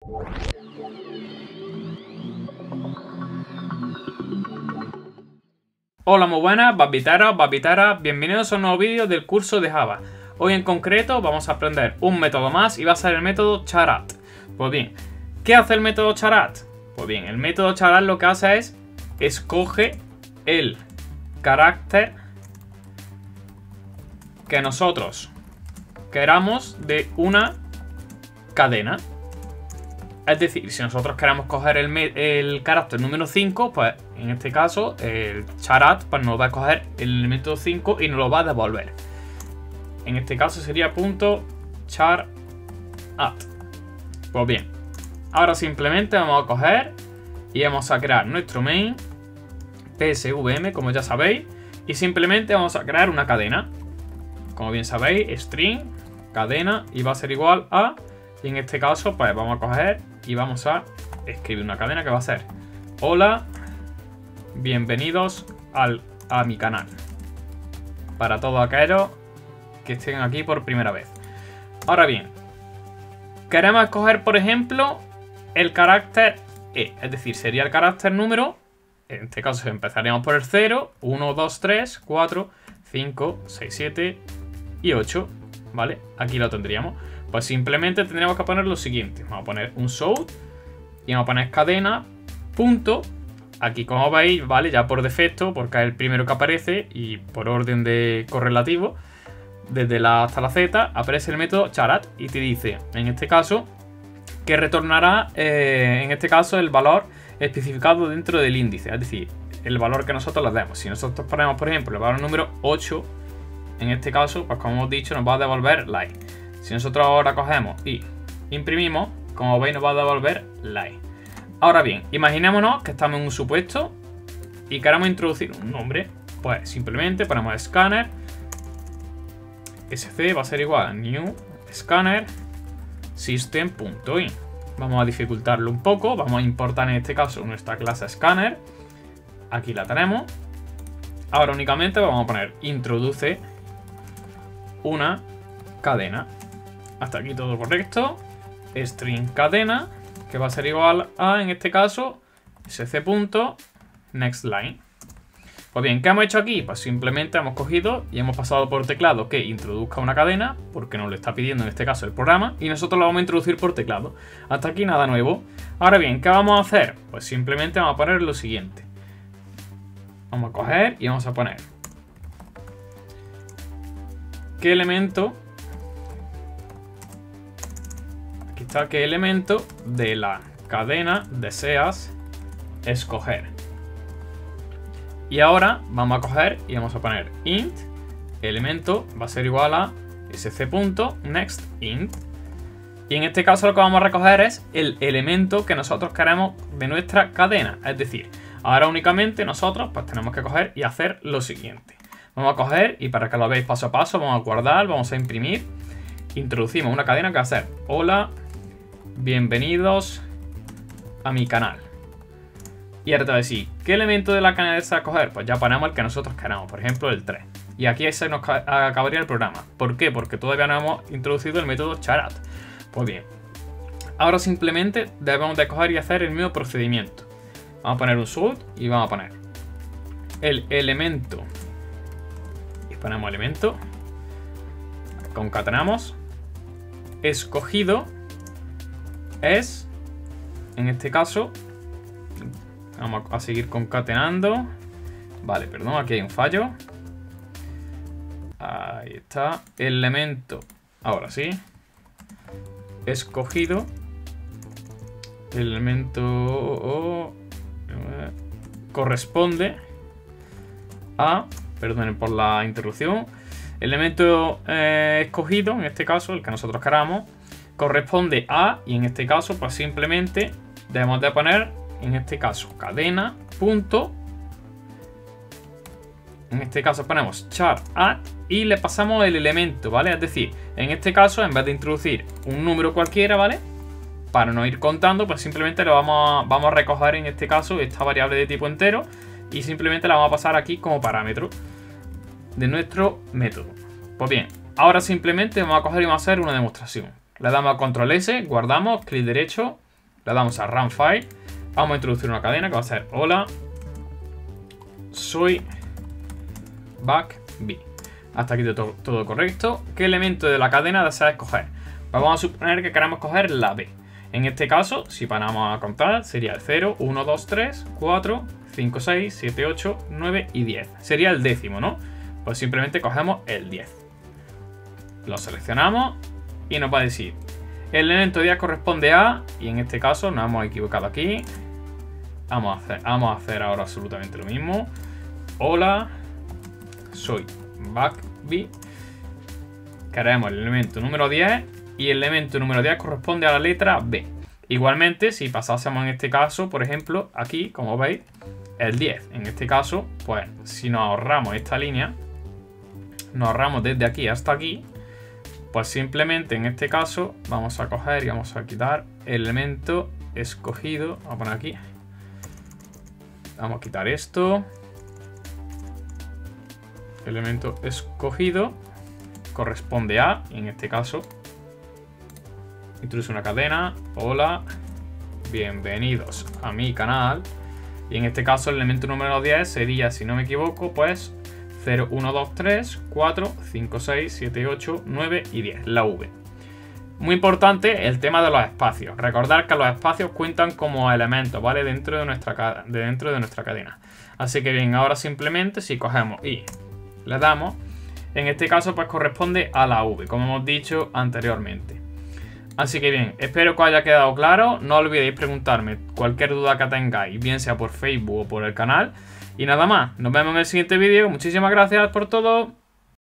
Hola, muy buenas, babiteras, bienvenidos a un nuevo vídeo del curso de Java. Hoy en concreto vamos a aprender un método más y va a ser el método charat. Pues bien, ¿qué hace el método charat? Pues bien, el método charat lo que hace es escoge el carácter que nosotros queramos de una cadena. Es decir, si nosotros queremos coger el carácter número 5, pues en este caso el charat pues nos va a coger el elemento 5 y nos lo va a devolver. En este caso sería .charat. Pues bien, ahora simplemente vamos a coger y vamos a crear nuestro main psvm, como ya sabéis, y simplemente vamos a crear una cadena. Como bien sabéis, string, cadena, y va a ser igual a, y en este caso pues vamos a coger y vamos a escribir una cadena que va a ser: hola, bienvenidos a mi canal. Para todos aquellos que estén aquí por primera vez. Ahora bien, queremos escoger, por ejemplo, el carácter E, es decir, sería el carácter número, en este caso empezaríamos por el 0, 1, 2, 3, 4, 5, 6, 7 y 8, ¿vale? Aquí lo tendríamos. Pues simplemente tendríamos que poner lo siguiente. Vamos a poner un show y vamos a poner cadena, punto. Aquí, como veis, ¿vale? Ya por defecto, porque es el primero que aparece y por orden de correlativo, desde la A hasta la Z, aparece el método charat y te dice, en este caso, que retornará, en este caso, el valor especificado dentro del índice. Es decir, el valor que nosotros le demos. Si nosotros ponemos, por ejemplo, el valor número 8, en este caso, pues como hemos dicho, nos va a devolver like. Si nosotros ahora cogemos y imprimimos, como veis, nos va a devolver like. Ahora bien, imaginémonos que estamos en un supuesto y queremos introducir un nombre. Pues simplemente ponemos scanner sc va a ser igual a new scanner system.in. Vamos a dificultarlo un poco. Vamos a importar en este caso nuestra clase scanner. Aquí la tenemos. Ahora únicamente vamos a poner introduce una cadena. Hasta aquí todo correcto. String cadena, que va a ser igual a, en este caso, sc.nextLine. Pues bien, ¿qué hemos hecho aquí? Pues simplemente hemos cogido y hemos pasado por teclado que introduzca una cadena, porque nos lo está pidiendo en este caso el programa, y nosotros lo vamos a introducir por teclado. Hasta aquí nada nuevo. Ahora bien, ¿qué vamos a hacer? Pues simplemente vamos a poner lo siguiente. Vamos a coger y vamos a poner ¿qué elemento? Aquí está, ¿qué elemento de la cadena deseas escoger? Y ahora vamos a coger y vamos a poner int elemento va a ser igual a sc.nextInt. Y en este caso lo que vamos a recoger es el elemento que nosotros queremos de nuestra cadena. Es decir, ahora únicamente nosotros pues tenemos que coger y hacer lo siguiente. Vamos a coger y para que lo veáis paso a paso, vamos a guardar, vamos a imprimir. Introducimos una cadena que va a ser hola, bienvenidos a mi canal. Y ahora te voy a decir, ¿qué elemento de la cadena deseas coger? Pues ya ponemos el que nosotros queramos, por ejemplo el 3. Y aquí se nos acabaría el programa. ¿Por qué? Porque todavía no hemos introducido el método charat. Pues bien, ahora simplemente debemos de coger y hacer el mismo procedimiento. Vamos a poner un sort y vamos a poner el elemento. Y ponemos elemento. Concatenamos. Escogido es, en este caso, vamos a seguir concatenando. Vale, perdón, aquí hay un fallo. Ahí está. Elemento, ahora sí. Escogido. Elemento corresponde a, perdonen por la interrupción. Elemento escogido, en este caso, el que nosotros queramos, corresponde a, y en este caso, pues simplemente debemos de poner, en este caso, cadena, punto. En este caso ponemos char add y le pasamos el elemento, ¿vale? Es decir, en este caso, en vez de introducir un número cualquiera, ¿vale? Para no ir contando, pues simplemente lo vamos a recoger, en este caso, esta variable de tipo entero y simplemente la vamos a pasar aquí como parámetro de nuestro método. Pues bien, ahora simplemente vamos a coger y vamos a hacer una demostración. Le damos a control S, guardamos, clic derecho, Le damos a Run File. Vamos a introducir una cadena que va a ser hola, soy BackB. Hasta aquí todo correcto. ¿Qué elemento de la cadena deseas escoger? Pues vamos a suponer que queremos coger la B. En este caso, si paramos a contar, sería el 0, 1, 2, 3, 4, 5, 6, 7, 8, 9 y 10. Sería el décimo, ¿no? Pues simplemente cogemos el 10. Lo seleccionamos y nos va a decir el elemento 10 corresponde a, y en este caso nos hemos equivocado aquí. Vamos a hacer ahora absolutamente lo mismo. Hola, soy BackB. Queremos el elemento número 10 y el elemento número 10 corresponde a la letra B. Igualmente, si pasásemos en este caso, por ejemplo, aquí, como veis, el 10. En este caso, pues si nos ahorramos esta línea, nos ahorramos desde aquí hasta aquí, pues simplemente en este caso vamos a coger y vamos a quitar el elemento escogido. Vamos a poner aquí. Vamos a quitar esto. El elemento escogido corresponde a, y en este caso, introduce una cadena. Hola, bienvenidos a mi canal. Y en este caso el elemento número 10 sería, si no me equivoco, pues 0, 1, 2, 3, 4, 5, 6, 7, 8, 9 y 10, la V. Muy importante el tema de los espacios. Recordad que los espacios cuentan como elementos, ¿vale? Dentro de nuestra cadena. Así que bien, ahora simplemente si cogemos y le damos, en este caso pues corresponde a la V, como hemos dicho anteriormente. Así que bien, espero que os haya quedado claro. No olvidéis preguntarme cualquier duda que tengáis, bien sea por Facebook o por el canal. Y nada más, nos vemos en el siguiente vídeo. Muchísimas gracias por todo.